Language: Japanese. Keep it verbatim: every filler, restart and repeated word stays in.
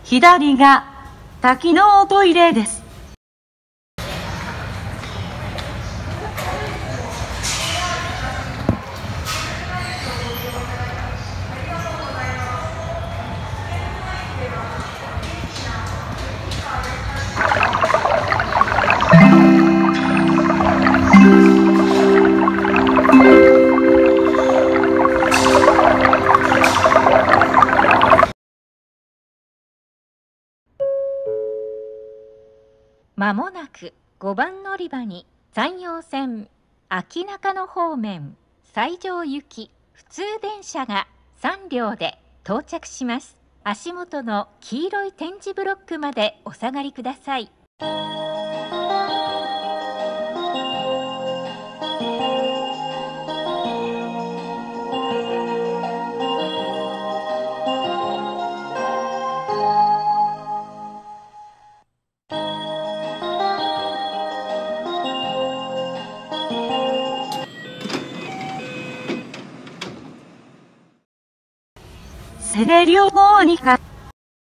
左が多機能トイレです。 まもなくごばん乗り場に山陽線秋中野方面西条行き普通電車がさん両で到着します。足元の黄色い点字ブロックまでお下がりください。 セレリオモーニカ